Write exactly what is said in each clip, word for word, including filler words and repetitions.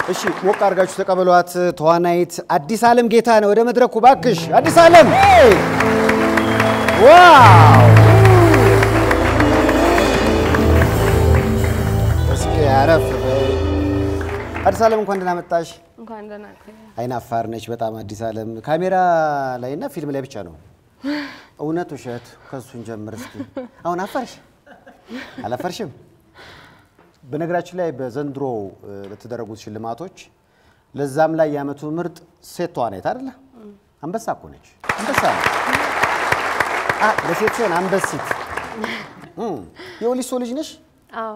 እሺ ሞቅ አድርጋችሁ ተቀበሏት ተዋናይት አዲስ ዓለም ጌታ ነው ወደ መድረኩ ባክሽ አዲስ ዓለም ዋው እስኪ አረፍ አዲስ ዓለም እንኳን ደህና መጣሽ እንኳን ደህና ቆይ አይናፋር ነሽ በጣም አዲስ ዓለም ካሜራ ላይና ፊልም ላይ ብቻ ነው እውነት ውሸት ከሱን ጀምር እስኪ አሁን አፈርሽ አላፈርሽም በነገራችን ላይ በዘንድሮ ለተደረጉት ሽልማቶች ለዛም ላይ ያመቱ ምርጥ ሴት ተዋናይት አይደለ አንበሳ እኮ ነች አንበሳ አ ለሴት ሲሆን አንበሲት እም የወሊሶ ልጅ ነሽ አዎ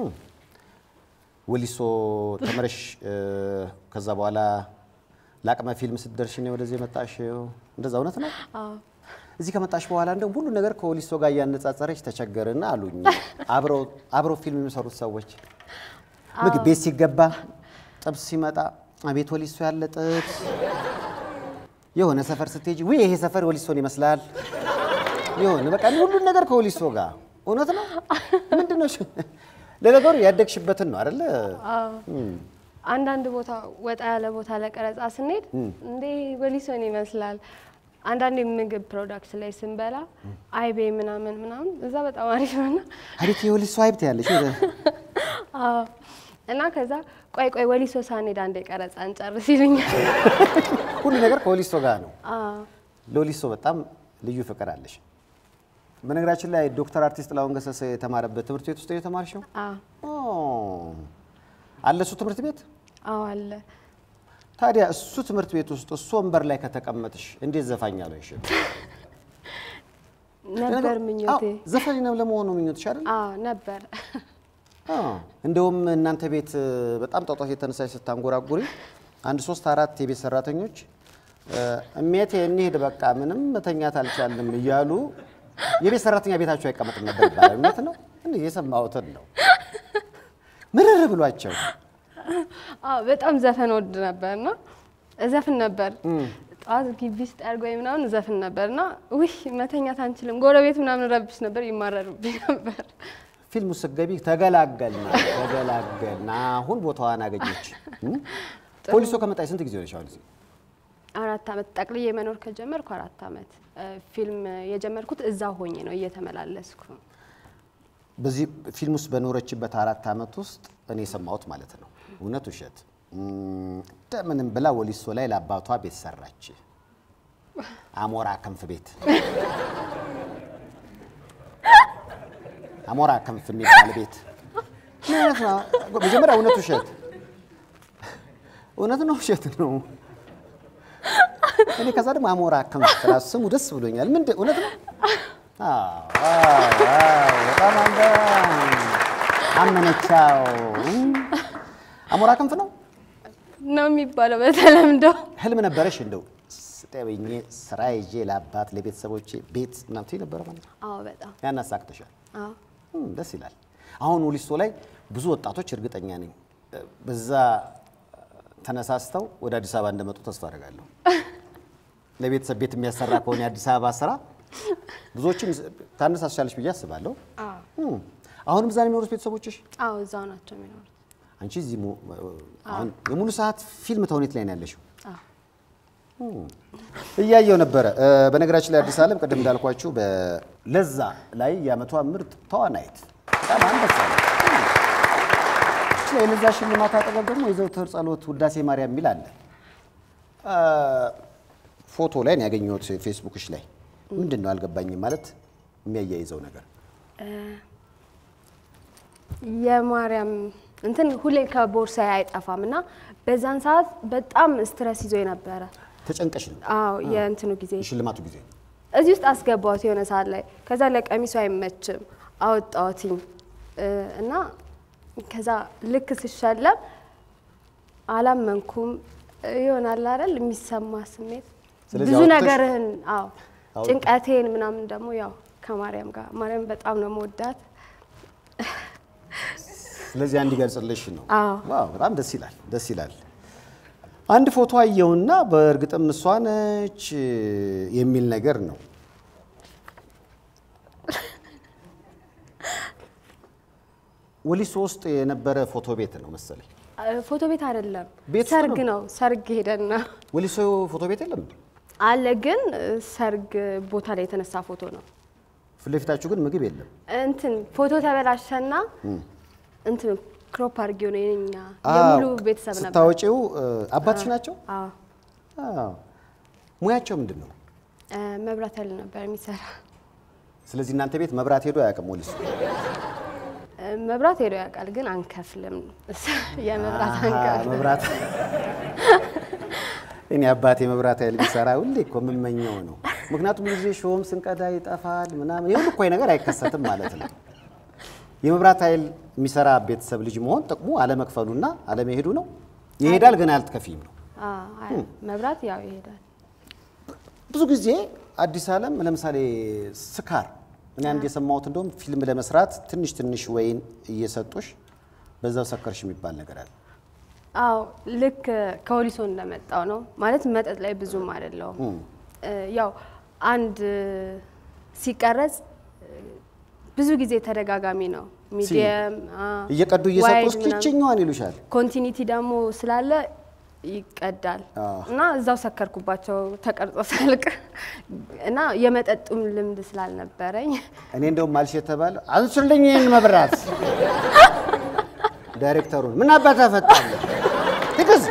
ወሊሶ ተመረሽ ከዛ በኋላ ላቅመ ፊልም ስትደርሽ ነው ወደዚህ መጣሽው እንደዛ እውነት ነው አዎ እዚህ ከመጣሽ በኋላ እንደው ሁሉ ነገር ከወሊሶ ጋር ያነጻጸረች ተቸገረና አሉኝ አብሮ አብሮ ፊልም የሚሰሩት ሰዎች ምግብ ቤት ሲገባ ጥብስ ሲመጣ አቤት ወሊሶ ያለ ጥብስ የሆነ ሰፈር ስትሄጂ ወይ ይሄ ሰፈር ወሊሶን ይመስላል የሆነ በቃ ሁሉ ነገር ከወሊሶ ጋር እውነት ነው ምንድነው ለነገሩ ያደግሽበትን ነው አይደል አዎ አንዳንድ ቦታ ወጣ ያለ ቦታ ለቀረጻ ስንሄድ እንዴ ወሊሶን ይመስላል አንዳንድ ምግብ ፕሮዳክት ላይ ስንበላ አይቤ ምናምን ምናምን እዛ በጣም አሪፍ ነውና አሪፍ የወሊሶ አይብት ያለሽ አዎ እና ከዛ ቆይ ቆይ ወሊሶ ሳንሄድ አንዴ ቀረጻ እንጨርስ ይሉኛል ሁሉ ነገር ከወሊሶ ጋር ነው አዎ ለወሊሶ በጣም ልዩ ፍቅር አለሽ በነገራችን ላይ ዶክተር አርቲስት ላውን ገሰሰ የተማረበት ትምህርት ቤት ውስጥ የተማርሽው አዎ ኦ አለሱ ትምህርት ቤት አዎ አለ ታዲያ እሱ ትምህርት ቤት ውስጥ እሱ ወንበር ላይ ከተቀመጥሽ እንዴት ዘፋኛለሁ እሺ ነበር ምኞቴ ዘፋኝ ነው ለመሆኑ ምኞትሽ አይደል አዎ ነበር አዎ እንደውም እናንተ ቤት በጣም ጣጣት የተነሳሽ ስታንጎራጉሪ አንድ ሶስት አራት የቤት ሰራተኞች እሜቴ እንሂድ በቃ ምንም መተኛት አልቻልንም እያሉ የቤት ሰራተኛ ቤታቸው አይቀመጥም ነበር ይባላል እውነት ነው እንዴ የሰማሁትን ነው ምርር ብሏቸው አዎ በጣም ዘፈን ወድ ነበርና ዘፈን ነበር ጣዝ ግቢስ ጠርጎይ ምናምን ዘፈን ነበርና ውይ መተኛት አንችልም ጎረቤት ምናምን ረብሽ ነበር ይማረሩብኝ ነበር ፊልሙ ስገቢ ተገላገልና ተገላገልና አሁን ቦታዋን አገኘች ፖሊሶ ከመጣይ ስንት ጊዜ ሆነሽ አሁን አራት አመት ጠቅልዬ መኖር ከጀመርኩ አራት አመት ፊልም የጀመርኩት እዛ ሆኜ ነው እየተመላለስኩ በዚህ ፊልም ውስጥ በኖረችበት አራት አመት ውስጥ እኔ ሰማሁት ማለት ነው እውነት ውሸት ደምንም ብላ ወሊሶ ላይ ለአባቷ ቤት ሰራች አሞራ ክንፍ ቤት አሞራ ክንፍ የሚባል ቤት ማለት ነው በመጀመሪያ እውነት ውሸት እውነት ነው ውሸት ነው እኔ ከዛ ደግሞ አሞራ ክንፍ ስሙ ደስ ብሎኛል ምን እውነት ነው አዎ አዎ በጣም አንደ አመነቻው አሞራ ክንፍ ነው ነው የሚባለው በተለምዶ ህልም ነበርሽ እንደው ስጠበኝ ስራ ይዤ ለአባት ለቤተሰቦቼ ቤት እናንተ ነበር ማለት ነው አዎ በጣም ያናሳክተሻል አዎ ደስ ይላል አሁን ወሊሶ ላይ ብዙ ወጣቶች እርግጠኛ ነኝ በዛ ተነሳስተው ወደ አዲስ አበባ እንደመጡ ተስፋ አደርጋለሁ ለቤተሰብ ቤት የሚያሰራ ከሆነ አዲስ አበባ ስራ ብዙዎችን ታነሳሳለሽ ብዬ አስባለሁ አዎ አሁንም ዛሬ የሚኖሩት ቤተሰቦችሽ አዎ እዛው ናቸው የሚኖሩት አንቺ እዚህ አሁን የሙሉ ሰዓት ፊልም ተውኔት ላይ ነው ያለሽው አዎ እያየው ነበር በነገራችን ላይ አዲስ ዓለም ቀደም እንዳልኳችሁ በለዛ ላይ ያመቷ ምርጥ ተዋናይት በጣም አንበሳ ነው ለለዛ ሽልማት አጠገብ ደግሞ የዘውትር ጸሎት ውዳሴ ማርያም ሚል አለ ፎቶ ላይ ነው ያገኘሁት ፌስቡክሽ ላይ ምንድነው አልገባኝም ማለት የሚያያይዘው ነገር የማርያም እንትን ሁሌ ከቦርሳዬ አይጠፋምና በዛን ሰዓት በጣም ስትረስ ይዞ ነበር ተጨንቀሽ ነው አዎ የእንትኑ ጊዜ ሽልማቱ ጊዜ እዚህ ውስጥ አስገባሁት የሆነ ሰዓት ላይ ከዛ ለቀሚሱ አይመችም አወጣሁትኝ እና ከዛ ልክ ሲሸለም አላመንኩም ይሆናል አይደል የሚሰማ ስሜት ብዙ ነገርህን አዎ ጭንቀቴን ምናምን ደግሞ ያው ከማርያም ጋር ማርያም በጣም ነው መወዳት ስለዚህ አንድ ይገልጽልሽ ነው ዋው በጣም ደስ ይላል ደስ ይላል አንድ ፎቶ አየውና በእርግጥም እሷ ነች የሚል ነገር ነው ወሊሶ ውስጥ የነበረ ፎቶ ቤት ነው መሰለኝ ፎቶ ቤት አይደለም ሰርግ ነው ሰርግ ሄደና ወሊሶ ፎቶ ቤት የለም አለ ግን ሰርግ ቦታ ላይ የተነሳ ፎቶ ነው ፍለፊታችሁ ግን ምግብ የለም እንትን ፎቶ ተበላሸና እንትን ክሮፕ አርጊው ነው የኛ የሙሉ ቤተሰብ ነበር ታውጪው አባትሽ ናቸው አዎ አዎ ሙያቸው ምንድነው መብራት ያለ ነበር የሚሰራ ስለዚህ እናንተ ቤት መብራት ሄዶ ያቀም ወሊሶ መብራት ሄዶ ያቃል ግን አንከፍልም የመብራት አንከፍል መብራት እኔ አባቴ መብራት ኃይል ቢሰራ ሁሌ እኮ ምመኘው ነው ምክንያቱም ልጅ ሾም ስንቀዳ ይጣፋል ምናምን ይሁን እኮ ነገር አይከሰትም ማለት ነው የመብራት ኃይል የሚሰራ ቤተሰብ ልጅ መሆን ጥቅሙ አለ መክፈሉና አለ መሄዱ ነው ይሄዳል ግን አልተከፊም ነው አዎ መብራት ያው ይሄዳል ብዙ ጊዜ አዲስ ዓለም ለምሳሌ ስካር እኔ አንድ የሰማሁት እንደውም ፊልም ለመስራት ትንሽ ትንሽ ወይን እየሰጡሽ በዛው ሰከርሽ የሚባል ነገር አለ አው ልክ ከወሊሶ እንደመጣው ነው ማለት መጠጥ ላይ ብዙም አይደለም ያው አንድ ሲቀረጽ ብዙ ጊዜ ተደጋጋሚ ነው ሚዲየም እየቀዱ እየሰጡሽ ኪችኛዋን ይሉሻል ኮንቲኒቲ ደግሞ ስላለ ይቀዳል እና እዛው ሰከርኩባቸው ተቀርጾ ሳልቅ እና የመጠጡም ልምድ ስላልነበረኝ እኔ እንደውም ማልሽ የተባለ አንሱልኝ መብራት ዳይሬክተሩን ምን አባታ ፈጣለ ትክዝ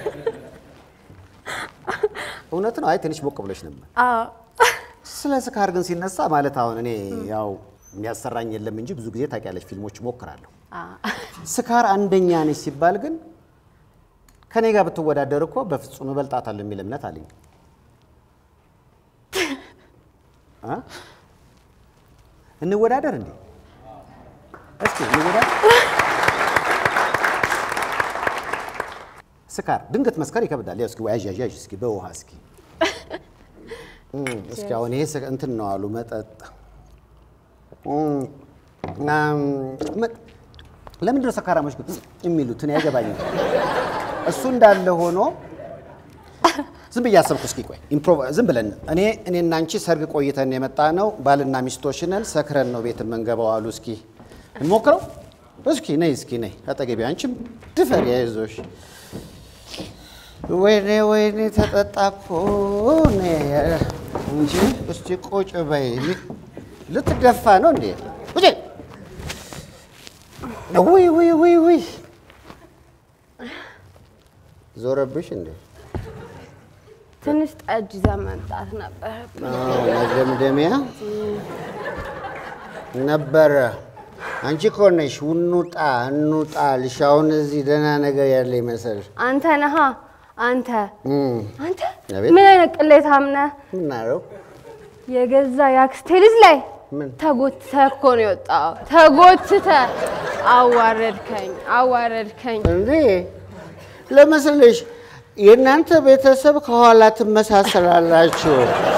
እውነት ነው አይ ትንሽ ሞቅ ብለሽ ነበር አዎ ስለ ስካር ግን ሲነሳ ማለት አሁን እኔ ያው የሚያሰራኝ የለም እንጂ ብዙ ጊዜ ታውቂያለሽ ፊልሞች ሞክራለሁ አዎ ስካር አንደኛ ነሽ ሲባል ግን ከኔ ጋር ብትወዳደር እኮ በፍጹም እበልጣታለሁ የሚል እምነት አለኝ አ እንወዳደር እንዴ እስኪ እንወዳደር ስካር ድንገት መስከር ይከብዳል ያው እስኪ ወያጅ ያጅ እስኪ በውሃ እስኪ እስኪ አሁን ይሄ እንትን ነው አሉ መጠጥ ለምን ድረስ ሰካራሞች ግን የሚሉት እኔ አይገባኝም እሱ እንዳለ ሆኖ ዝም ብያሰብኩ እስኪ ቆይ ኢምፕሮቭ ዝም ብለን እኔ እኔና አንቺ ሰርግ ቆይተን የመጣ ነው ባልና ሚስቶሽነን ሰክረን ነው ቤት መንገባው አሉ እስኪ እንሞክረው እስኪ ነይ እስኪ ነይ አጠገቢ አንቺም ድፈር ያይዞሽ ወይኔ ወይኔ ተጠጣኩ ነይ እንጂ እስቲ ቆጭ በይ ልትደፋ ነው እንዴ ውጪ ወይ ወይ ወይ ወይ ዞረብሽ እንዴ ትንሽ ጠጅ ዘመንጣት ነበር አዎ መደምደሚያ ነበር አንቺ ኮነሽ ውኑጣ እንውጣ ልሻውን እዚህ ደና ነገር ያለ ይመስል አንተ ነህ አንተ አንተ ምን አይነት ቅሌታም ነህ ምን ነው የገዛ ያክስቴ ልጅ ላይ ተጎትተህ እኮ ነው የወጣው ተጎትተህ አዋረድከኝ አዋረድከኝ እንዴ ለመስልሽ የናንተ ቤተሰብ ከኋላ ተመሳሰላላችሁ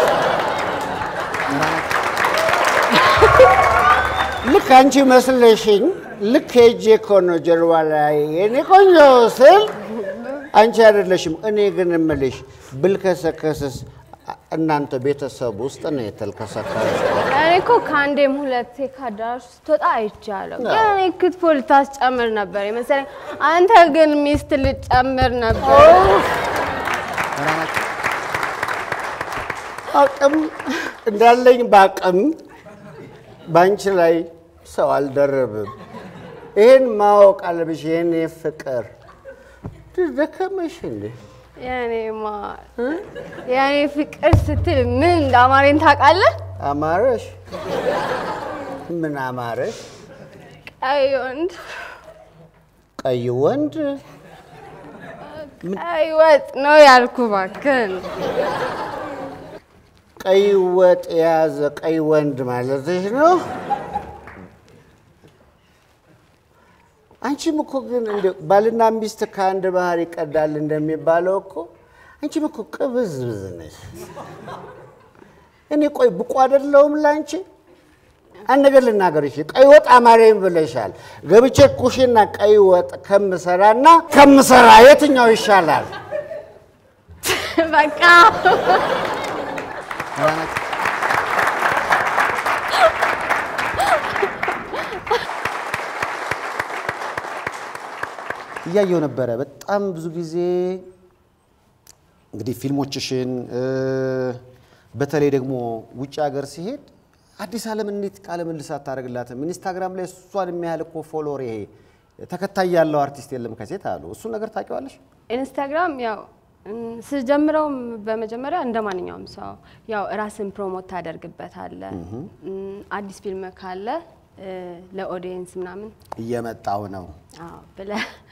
ልክ አንቺ መስለሽኝ ልክ ሄጄ እኮ ነው ጀርባ ላይ የኔ ቆንጆ ስል አንቺ አይደለሽም እኔ ግን እምልሽ ብልከሰከስስ እናንተ ቤተሰብ ውስጥ ነው የተልከሰከሰው እኔ እኮ ካንዴም ሁለቴ ካዳሽ ተጣ አይቻለሁ እኔ ክትፎ ልታስጨምር ነበር መሰለኝ አንተ ግን ሚስት ልጨምር ነበር አቅም እንዳለኝ ባቅም ባንቺ ላይ ሰው አልደረብም ይሄን ማወቅ አለብሽ የኔ ፍቅር ደከመሽ እንዴ ያኔ ማ ያኔ ፍቅር ስትል ምን እንዳማረኝ ታውቃለህ አማረሽ ምን አማረሽ ቀይ ወንድ ቀይ ወንድ ቀይ ወጥ ነው ያልኩ ባክን ቀይ ወጥ ያዘ ቀይ ወንድ ማለትሽ ነው አንቺም እኮ ግን እንደ ባልና ሚስት ካንድ ባህር ይቀዳል እንደሚባለው እኮ አንቺም እኮ ቅብዝብዝ ነሽ እኔ ቆይ ብቁ አይደለሁም ላንቺ አንድ ነገር ልናገርሽ ቀይ ወጥ አማረኝ ብለሻል ገብቼ ኩሽና ቀይ ወጥ ከምሰራና ከምሰራ የትኛው ይሻላል በቃ እያየው ነበረ በጣም ብዙ ጊዜ እንግዲህ ፊልሞችሽን በተለይ ደግሞ ውጭ ሀገር ሲሄድ አዲስ ዓለም እንዴት ቃለ ምልልስ አታደርግላትም? ኢንስታግራም ላይ እሷን የሚያህል እኮ ፎሎወር ይሄ ተከታይ ያለው አርቲስት የለም ከሴት አሉ። እሱ ነገር ታውቂዋለሽ? ኢንስታግራም ያው ስጀምረው በመጀመሪያ እንደማንኛውም ሰው ያው ራስን ፕሮሞት ታደርግበታለህ። አዲስ ፊልም ካለ ለኦዲየንስ ምናምን እየመጣው ነው አዎ ብለ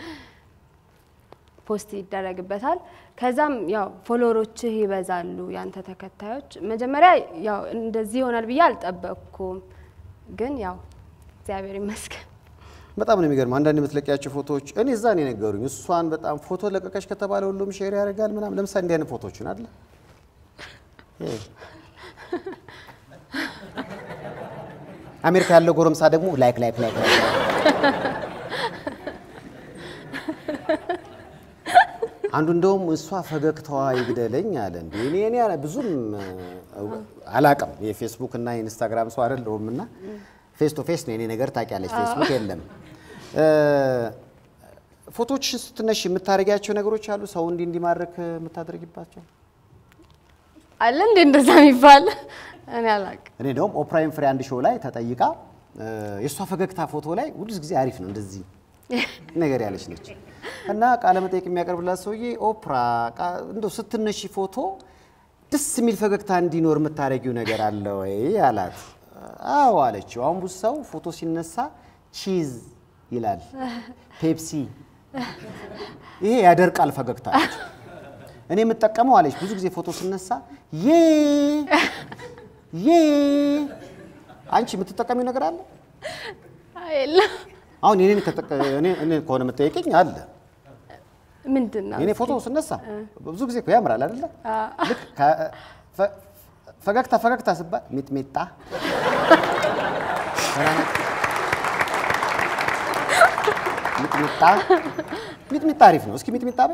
ፖስት ይደረግበታል። ከዛም ያው ፎሎወሮችህ ይበዛሉ ያንተ ተከታዮች። መጀመሪያ ያው እንደዚህ ይሆናል ብዬ አልጠበቅኩም፣ ግን ያው እግዚአብሔር ይመስገን በጣም ነው የሚገርም። አንዳንድ የምትለቂያቸው ፎቶዎች እኔ እዛ ነው የነገሩኝ። እሷን በጣም ፎቶ ለቀቀሽ ከተባለ ሁሉም ሼር ያደርጋል ምናምን። ለምሳሌ እንዲህ አይነት ፎቶዎችን አይደል አሜሪካ ያለው ጎረምሳ ደግሞ ላይክ ላይክ ላይክ አንዱ እንደውም እሷ ፈገግታዋ ይግደለኝ አለ እንዴ እኔ እኔ ብዙም አላቀም የፌስቡክ እና ኢንስታግራም ሰው አይደለሁምና ፌስ ቱ ፌስ ነው እኔ ነገር ታውቂያለሽ ፌስቡክ የለም ፎቶዎች ስትነሽ የምታረጋቸው ነገሮች አሉ ሰው እንዲ እንዲማርክ የምታደርጊባቸው አለ እንዴ እንደዛ የሚባል እኔ አላቅ እኔ ደግሞ ኦፕራይም ፍሪ አንድ ሾው ላይ ተጠይቃ የሷ ፈገግታ ፎቶ ላይ ሁሉ ጊዜ አሪፍ ነው እንደዚህ ነገር ያለች ነች እና ቃለ መጠይቅ የሚያቀርብላት ሰውዬ ኦፕራ እንደው ስትነሺ ፎቶ ደስ የሚል ፈገግታ እንዲኖር የምታረጊው ነገር አለ ወይ አላት አዎ አለች አሁን ብዙ ሰው ፎቶ ሲነሳ ቺዝ ይላል ፔፕሲ ይሄ ያደርቃል ፈገግታ እኔ የምጠቀመው አለች ብዙ ጊዜ ፎቶ ሲነሳ ዬ ዬ አንቺ የምትጠቀሚው ነገር አለ አይላ አሁን እኔን ከተቀ እኔ እኔ ኮነ መጠየቅኝ አለ ምንድነው እኔ ፎቶ ስነሳ ብዙ ጊዜ እኮ ያምራል አይደለ ልክ ፈገግታ ፈገግታ ስባ ሚጥሚጣ ሚጥሚጣ ሚጥሚጣ አሪፍ ነው እስኪ ሚጥሚጣ በይ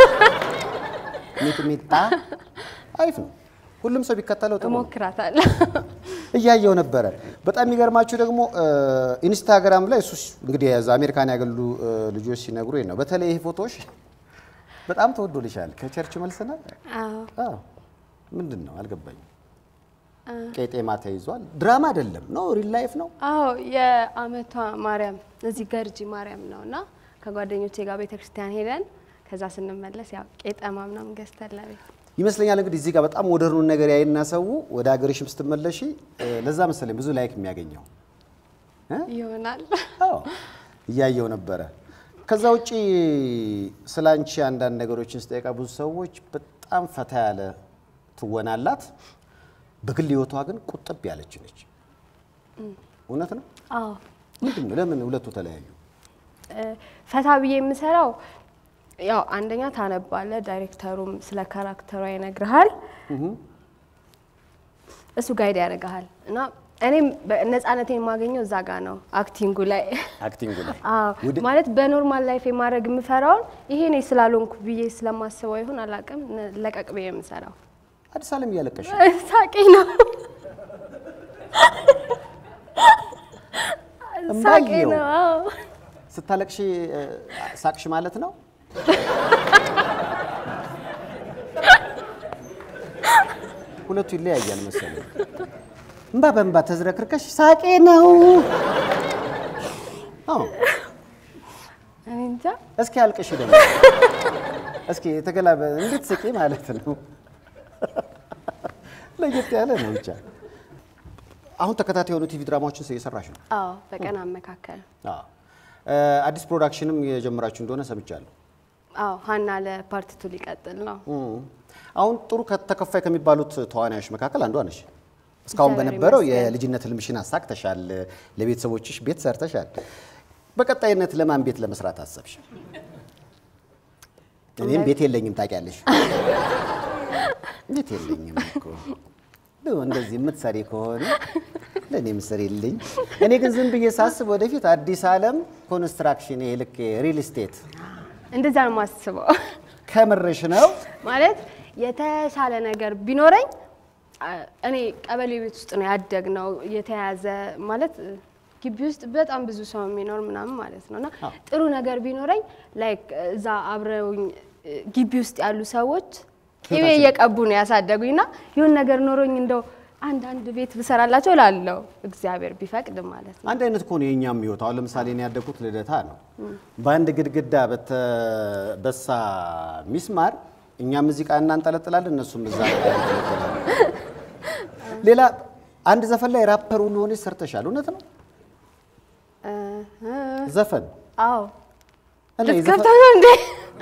ሚጥሚጣ አሪፍ ነው ሁሉም ሰው ቢከተለው ጥሩ ሞክራታለሁ እያየው ነበር በጣም የሚገርማችሁ ደግሞ ኢንስታግራም ላይ እሱ እንግዲህ ያዛ አሜሪካን ያገሉ ልጆች ሲነግሩ ነው በተለይ ይሄ ፎቶሽ በጣም ተወዶልሻል ከቸርች መልሰና አዎ አዎ ምንድነው አልገባኝ ቄጤማ ተይዟል ድራማ አይደለም ነው ሪል ላይፍ ነው አዎ የአመቷ ማርያም እዚህ ገርጂ ማርያም ነውና ከጓደኞቼ ጋር ቤተክርስቲያን ሄደን ከዛ ስንመለስ ያው ቄጠማ ምናምን ገዝተን ለቤት ይመስለኛል እንግዲህ እዚህ ጋር በጣም ሞደርኑን ነገር ያይና ሰው ወደ ሀገርሽም ስትመለሺ ለዛ መሰለኝ ብዙ ላይክ የሚያገኘው ይሆናል አዎ እያየው ነበር ከዛ ውጪ ስላንቺ አንዳንድ ነገሮችን ስጠይቃ ብዙ ሰዎች በጣም ፈታ ያለ ትወናላት በግል ህይወቷ ግን ቁጥብ ያለች ነች እውነት ነው አዎ ምንድነው ለምን ሁለቱ ተለያዩ ፈታ ብዬ የምሰራው ያው አንደኛ ታነባለ ዳይሬክተሩም ስለ ካራክተሯ ይነግርሃል እሱ ጋይድ ያደርጋል እና እኔም ነፃነቴን ማገኘው እዛ ጋር ነው አክቲንጉ ላይ አክቲንጉ ላይ አዎ ማለት በኖርማል ላይፍ የማረግ የምፈራው ይሄ ነው ስላልሆንኩ ብዬ ስለማስበው ይሁን አላቀም ለቀቅ ብዬ የምሰራው አዲስ ዓለም ያለቀሽ ሳቂ ነው ሳቂ ነው ስታለቅሽ ሳቅሽ ማለት ነው ሁለቱ ይለያያል መሰለኝ እንባ በእንባ ተዝረክርከሽ ሳቂ ነው አዎ እንጃ እስኪ አልቅሽ ደግሞ እስኪ ተገላበ እንዴት ስቂ ማለት ነው ለየት ያለ ነው ብቻ አሁን ተከታታይ የሆኑ ቲቪ ድራማዎችን እየሰራሽ ነው አዎ በቀን አመካከለ አዎ አዲስ ፕሮዳክሽንም የጀመራችሁ እንደሆነ ሰምቻለሁ አዎ ሃና ለፓርት ቱ ሊቀጥል ነው አሁን ጥሩ ከተከፋይ ከሚባሉት ተዋናዮች መካከል አንዷ ነሽ እስካሁን በነበረው የልጅነት ልምሽን አሳክተሻል ለቤተሰቦችሽ ቤት ሰርተሻል በቀጣይነት ለማን ቤት ለመስራት አሰብሽ እኔም ቤት የለኝም ታውቂያለሽ ቤት የለኝም እኮ ነው እንደዚህ የምትሰሪ ከሆነ ለኔም ሰሪልኝ እኔ ግን ዝም ብዬ ሳስብ ወደፊት አዲስ ዓለም ኮንስትራክሽን ይሄ ልክ ሪል ስቴት እንደዛ ነው ማስበው ከምርሽ ነው ማለት የተሻለ ነገር ቢኖረኝ እኔ ቀበሌ ቤት ውስጥ ነው ያደግነው የተያዘ ማለት ግቢ ውስጥ በጣም ብዙ ሰው የሚኖር ምናምን ማለት ነውና ጥሩ ነገር ቢኖረኝ ላይክ እዛ አብረውኝ ግቢ ውስጥ ያሉ ሰዎች ይሄ የቀቡ ነው ያሳደጉኝና ይሁን ነገር ኖሮኝ እንደው አንድ አንድ ቤት ብሰራላቸው ላለው እግዚአብሔር ቢፈቅድ ማለት ነው። አንድ አይነት ኮን የኛም ይወጣ አሁን ለምሳሌ እኔ ያደኩት ልደታ ነው። በአንድ ግድግዳ በተበሳ ሚስማር እኛ ሙዚቃ እናንጠለጥላለን እነሱም እዛ ያንጠለጥላሉ። ሌላ አንድ ዘፈን ላይ ራፐር ሁሉ ሆነሽ ሰርተሻል እውነት ነው? ዘፈን አዎ ልትከፍተው ነው እንዴ?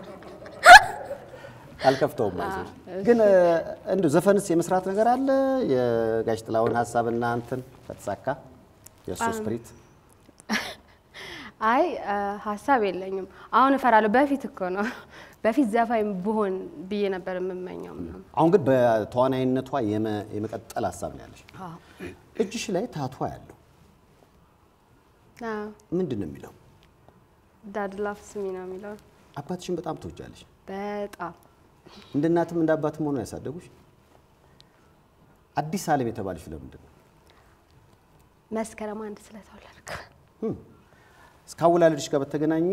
አልከፍተውም ማለት ግን እንዴ ዘፈንስ የመስራት ነገር አለ የጋሽ ጥላውን ሐሳብና አንተን ከተሳካ የሱ ስፕሪት አይ ሐሳብ የለኝም አሁን እፈራለሁ በፊት እኮ ነው በፊት ዘፋኝ ብሆን ብዬ ነበር የምመኘው ምናምን አሁን ግን በተዋናይነቷ የመቀጠል ሐሳብ ነው ያለሽ አዎ እጅሽ ላይ ታቷ ያለው አዎ ምንድነው የሚለው ዳድ ላቭስ ሚ ነው የሚለው አባትሽን በጣም ትወጃለሽ በጣም እንደ እናትም እንደ አባትም ሆኖ ያሳደጉሽ አዲስ ዓለም የተባለሽ ለምንድን ነው መስከረም አንድ ስለተወለድኩ እስካወላለድሽ ጋር በተገናኘ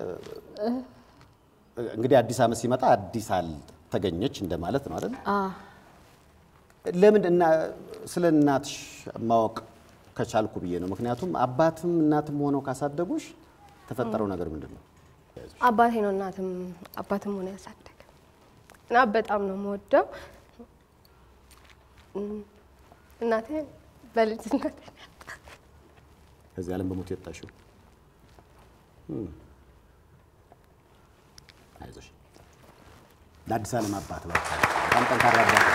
እንግዲህ አዲስ ዓመት ሲመጣ አዲስ አል ተገኘች እንደማለት ነው አይደል አዎ ለምን እና ስለ እናትሽ ማወቅ ከቻልኩ ብዬ ነው ምክንያቱም አባትም እናትም ሆነው ካሳደጉሽ ተፈጠረው ነገር ምንድነው አባቴ ነው እናትም አባትም ሆነ ያሳደገ እና በጣም ነው የምወደው እናቴ በልጅነቴ ከዚህ ዓለም በሞት የጣሽው አይዞሽ ለአዲስ ዓለም አባት በጣም ጠንካራ አባት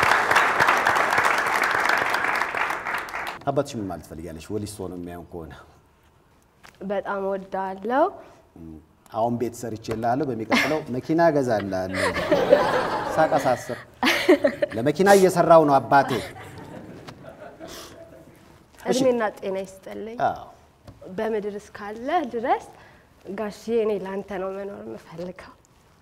አባትሽ ምን ማለት ፈልጊያለሽ ወሊሶ ነው የሚያዩን ከሆነ በጣም ወዳለው አሁን ቤት ሰርቼልሃለሁ በሚቀጥለው መኪና ገዛልሃለሁ ሳቃሳስር ለመኪና እየሰራው ነው አባቴ እድሜና ጤና ይስጥልኝ አዎ በመድር እስካለ ድረስ ጋሼ እኔ ላንተ ነው መኖር የምፈልገው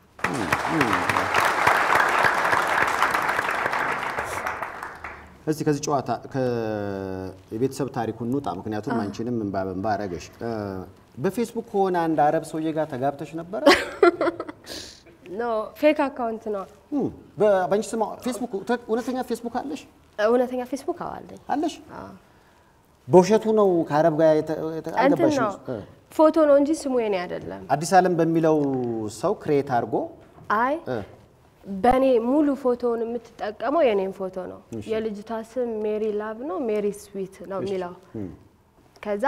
እዚህ ከዚህ ጨዋታ ከቤተሰብ ታሪኩን እንውጣ ምክንያቱም አንቺንም እንባ በእንባ አረገሽ በፌስቡክ ሆነ አንድ አረብ ሰውዬ ጋር ተጋብተሽ ነበር ኖ ፌክ አካውንት ነው በባንቺ ስም ፌስቡክ እውነተኛ ፌስቡክ አለሽ እውነተኛ ፌስቡክ አለኝ አለሽ አዎ በውሸቱ ነው ከአረብ ጋር የተጋባሽ ፎቶ ነው እንጂ ስሙ የኔ አይደለም አዲስ ዓለም በሚለው ሰው ክሬት አድርጎ አይ በኔ ሙሉ ፎቶውን የምትጠቀመው የኔን ፎቶ ነው የልጅቷ ስም ሜሪ ላቭ ነው ሜሪ ስዊት ነው የሚለው ከዛ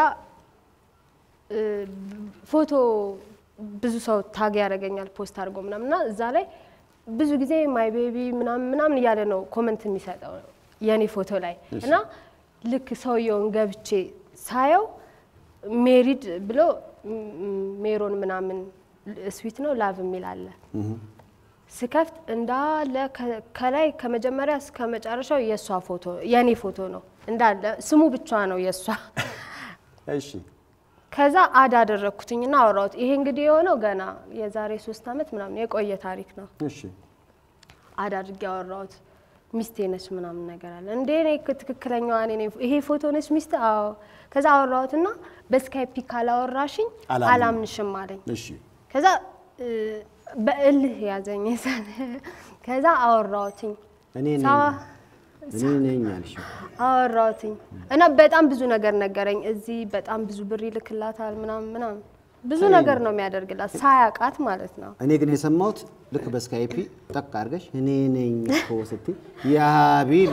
ፎቶ ብዙ ሰው ታግ ያደርገኛል ፖስት አድርጎ ምናምንና እዛ ላይ ብዙ ጊዜ ማይ ቤቢ ምናምን ምናምን ያለ ነው ኮሜንት የሚሰጠው የኔ ፎቶ ላይ እና ልክ ሰውየውን ገብቼ ሳየው ሜሪድ ብሎ ሜሮን ምናምን ስዊት ነው ላቭ የሚል አለ ስከፍት እንዳለ ከላይ ከመጀመሪያ እስከ መጨረሻው የሷ ፎቶ የኔ ፎቶ ነው እንዳለ ስሙ ብቻ ነው የሷ እሺ ከዛ አድ አደረኩኝና አወራሁት ይሄ እንግዲህ የሆነው ገና የዛሬ ሶስት አመት ምናምን የቆየ ታሪክ ነው እሺ አድ አድርጌ አወራሁት ሚስቴ ነች ምናምን ነገር አለ እንዴ እኔ ትክክለኛው እኔ ነኝ ይሄ ፎቶ ነች ሚስት አዎ ከዛ አወራሁትና በስካይፕ ካላወራሽኝ አላምንሽም አለኝ እሺ ከዛ በእልህ ያዘኝ ከዛ አወራሁትኝ እኔ ነኝ እኔ ነኝ አልሽ አወራሁትኝ እና በጣም ብዙ ነገር ነገረኝ እዚህ በጣም ብዙ ብር ይልክላታል ምናምን ምናምን ብዙ ነገር ነው የሚያደርግላት ሳያቃት ማለት ነው እኔ ግን የሰማሁት ልክ በስካይፒ ጠቅ አድርገሽ እኔ ነኝ እኮ ስትይ ያ ሀቢቢ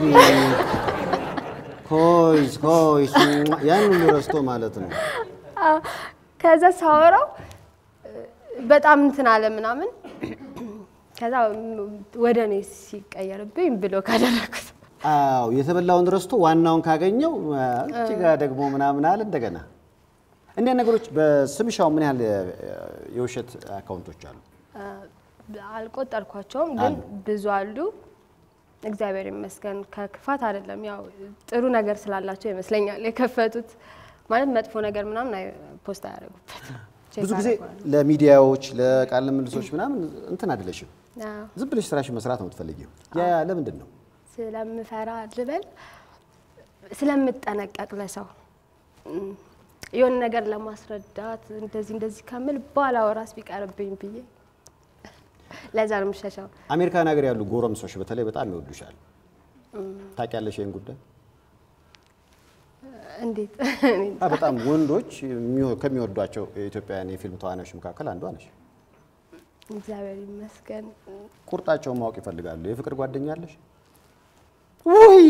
ኮይስ ኮይስ ያን ሁሉ ረስቶ ማለት ነው ከዛ ሳወራው በጣም እንትን አለ ምናምን ከዛ ወደኔ ሲቀየርብኝ ብሎ ካደረኩት አዎ የተበላውን ረስቶ ዋናውን ካገኘው እቺ ጋር ደግሞ ምናምን አለ እንደገና እንደ ነገሮች በስምሻው ምን ያህል የውሸት አካውንቶች አሉ አልቆጠርኳቸውም ግን ብዙ አሉ እግዚአብሔር ይመስገን ከክፋት አይደለም ያው ጥሩ ነገር ስላላቸው ይመስለኛል የከፈቱት ማለት መጥፎ ነገር ምናምን ፖስት አያደርጉበት ብዙ ጊዜ ለሚዲያዎች ለቃል ምልሶች ምናምን እንትን አይደለሽም ዝም ብለሽ ስራሽ መስራት ነው የምትፈልጊው ያ ለምንድን ነው ስለምፈራ ልበል ስለምጠነቀቅ ለሰው የሆነ ነገር ለማስረዳት እንደዚህ እንደዚህ ካምል ባላወራስ ቢቀርብኝ ብዬ ለዛ ነው የምሸሸው። አሜሪካን ሀገር ያሉ ጎረምሶች በተለይ በጣም ይወዱሻል። ታውቂያለሽ ይሄን ጉዳይ? እንዴት? በጣም ወንዶች ከሚወዷቸው የኢትዮጵያውያን የፊልም ተዋናዮች መካከል አንዷ ነሽ። እግዚአብሔር ይመስገን። ቁርጣቸውን ማወቅ ይፈልጋሉ። የፍቅር ጓደኛ አለሽ? ውይ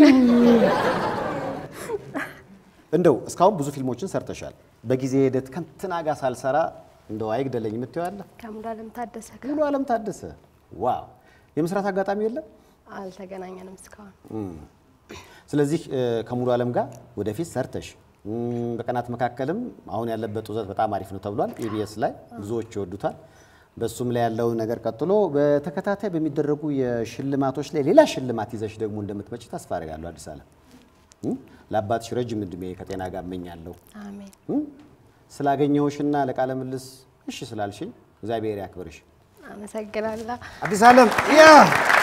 እንደው እስካሁን ብዙ ፊልሞችን ሰርተሻል። በጊዜ ሂደት ከንትና ጋር ሳልሰራ እንደው አይግደለኝ የምትይው አለ? ከሙሉ ዓለም ታደሰ ጋር። ሙሉ ዓለም ታደሰ። ዋው! የመስራት አጋጣሚ የለም? አልተገናኘንም እስካሁን። ስለዚህ ከሙሉ ዓለም ጋር ወደፊት ሰርተሽ በቀናት መካከልም አሁን ያለበት ውዘት በጣም አሪፍ ነው ተብሏል። ኢቢኤስ ላይ ብዙዎች ይወዱታል። በሱም ላይ ያለው ነገር ቀጥሎ በተከታታይ በሚደረጉ የሽልማቶች ላይ ሌላ ሽልማት ይዘሽ ደግሞ እንደምትመጪ ተስፋ አደርጋለሁ። አዲስ ዓለም ለአባትሽ ረጅም ዕድሜ ከጤና ጋር እመኛለሁ። አሜን። ስላገኘሁሽና ለቃለ ምልልስ እሺ ስላልሽኝ እግዚአብሔር ያክብርሽ። አመሰግናለሁ። አዲስ ዓለም ያ